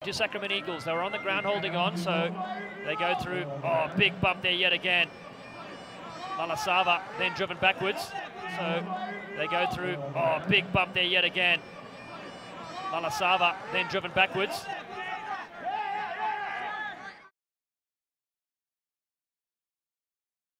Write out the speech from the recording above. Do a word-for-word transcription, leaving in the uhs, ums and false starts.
To Sacramento Eagles, they were on the ground holding on, so they go through. Oh, big bump there yet again. Malasava then driven backwards, so they go through. Oh, big bump there yet again. Malasava then driven backwards,